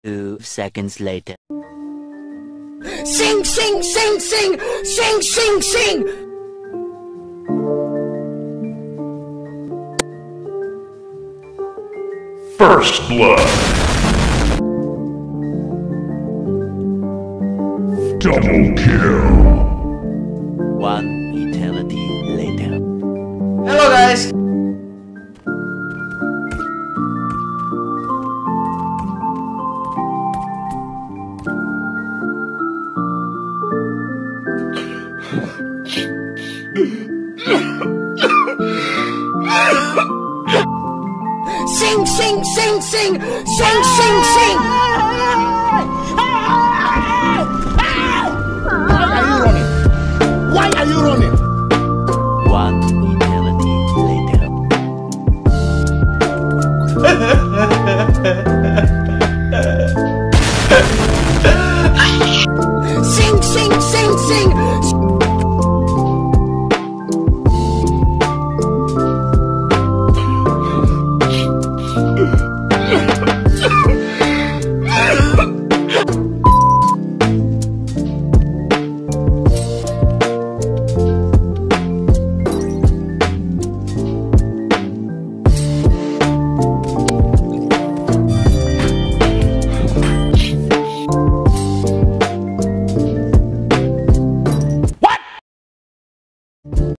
2 seconds later. Sing, sing, sing, sing, sing, sing, sing. First blood. Double kill. 1 eternity later. Hello guys. Sing, sing, sing, sing, sing, sing, sing.